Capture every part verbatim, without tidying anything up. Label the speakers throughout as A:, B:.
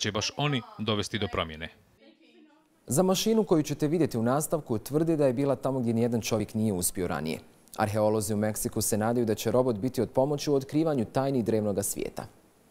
A: će baš oni dovesti do promjene.
B: Za mašinu koju ćete vidjeti u nastavku tvrdi da je bila tamo gdje nijedan čovjek nije uspio ranije. Arheolozi u Meksiku se nadaju da će robot biti od pomoći u otkrivanju tajni drevnog svijeta.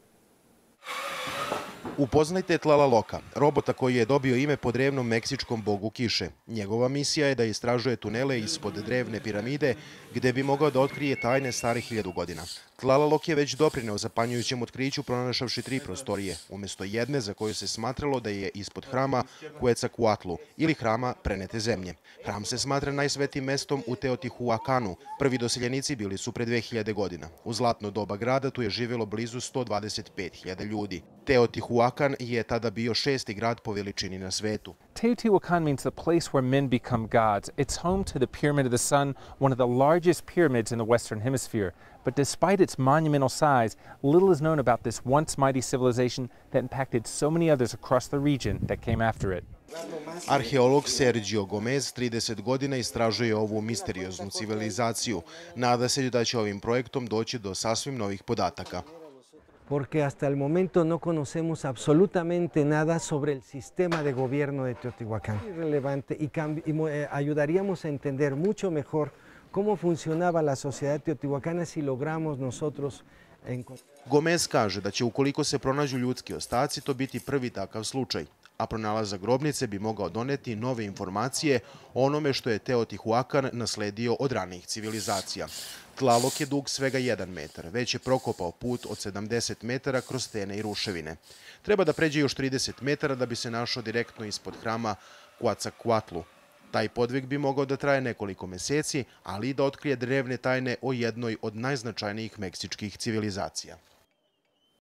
C: Upoznajte Tlalaloka, robota koji je dobio ime po drevnom meksičkom bogu kiše. Njegova misija je da istražuje tunele ispod drevne piramide gdje bi mogao da otkrije tajne starih hiljadu godina. Tlalalok je već doprineo zapanjujućem otkriću pronašavši tri prostorije, umjesto jedne za koju se smatralo da je ispod hrama Quetzalcoatlu ili hrama prenete zemlje. Hram se smatra najsvetijim mestom u Teotihuacanu. Prvi doseljenici bili su pre dve hiljade godina. U zlatno doba grada tu je živjelo blizu sto dvadeset pet hiljada ljudi. Teotihuacan je tada bio šesti grad po veličini na svetu.
D: Teotihuacan means the place where men become gods. It's home to the Pyramid of the Sun, one of the largest pyramids in the Western Hemisphere. But despite its monumental size, little is known about this once mighty civilization that impacted so many others across the region that came after it.
C: Arheolog Sergio Gomez trideset godina istražuje ovu misterioznu civilizaciju. Nada se da će ovim projektom doći do sasvim novih podataka.
E: Porque hasta el momento no conocemos absolutamente nada sobre el sistema de gobierno de Teotihuacán. Es relevante y, y eh, ayudaríamos a entender mucho mejor cómo funcionaba la sociedad teotihuacana si logramos nosotros encontrar.
C: Gomez kaže da će ukoliko se pronađu ljudski ostaci to biti prvi takav slučaj, a pronalazak grobnice bi mogao doneti nove informacije o onome što je Teotihuacan nasledio od ranijih civilizacija. Tlalok je dug svega jedan metar, već je prokopao put od sedamdeset metara kroz stene i ruševine. Treba da pređe još trideset metara da bi se našao direktno ispod hrama Quetzalcoatlu. Taj podvig bi mogao da traje nekoliko meseci, ali i da otkrije drevne tajne o jednoj od najznačajnijih meksičkih civilizacija.